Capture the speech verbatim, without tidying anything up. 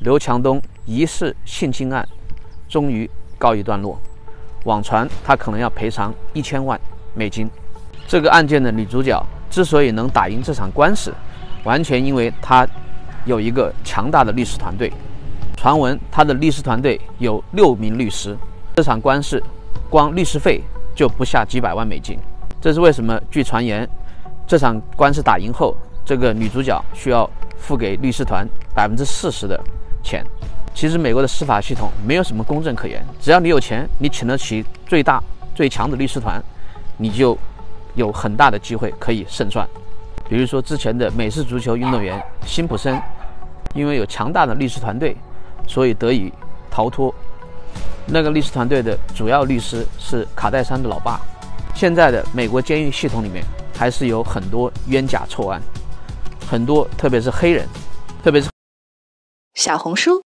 刘强东疑似性侵案终于告一段落，网传他可能要赔偿一千万美金。这个案件的女主角之所以能打赢这场官司，完全因为她有一个强大的律师团队。传闻她的律师团队有六名律师，这场官司光律师费就不下几百万美金。这是为什么？据传言，这场官司打赢后，这个女主角需要付给律师团百分之四十的钱。其实美国的司法系统没有什么公正可言，只要你有钱，你请得起最大最强的律师团，你就有很大的机会可以胜算。比如说之前的美式足球运动员辛普森，因为有强大的律师团队，所以得以逃脱。那个律师团队的主要律师是卡戴珊的老爸。现在的美国监狱系统里面还是有很多冤假错案，很多特别是黑人，特别是小红书